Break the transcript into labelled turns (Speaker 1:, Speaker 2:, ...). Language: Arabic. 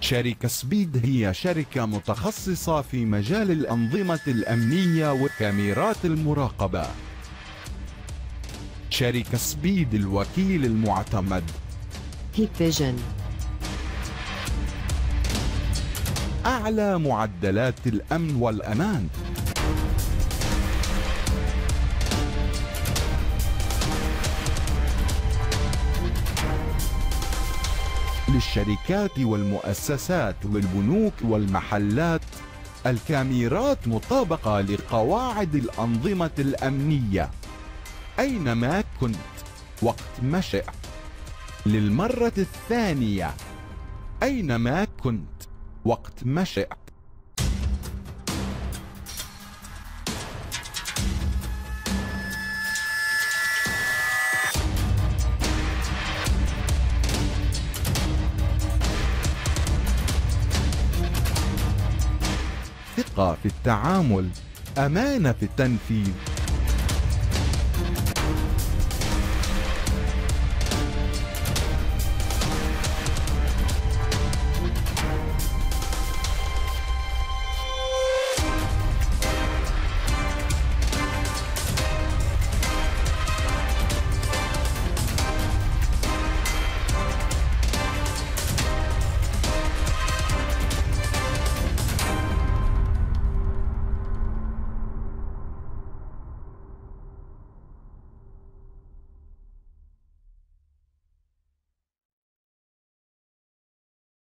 Speaker 1: شركة سبيد هي شركة متخصصة في مجال الأنظمة الأمنية وكاميرات المراقبة. شركة سبيد الوكيل المعتمد.
Speaker 2: Hikvision.
Speaker 1: أعلى معدلات الأمن والأمان. للشركات والمؤسسات والبنوك والمحلات الكاميرات مطابقة لقواعد الأنظمة الأمنية أينما كنت وقت ما شئت. للمرة الثانية، أينما كنت وقت ما شئت. ثقة في التعامل، أمانة في التنفيذ.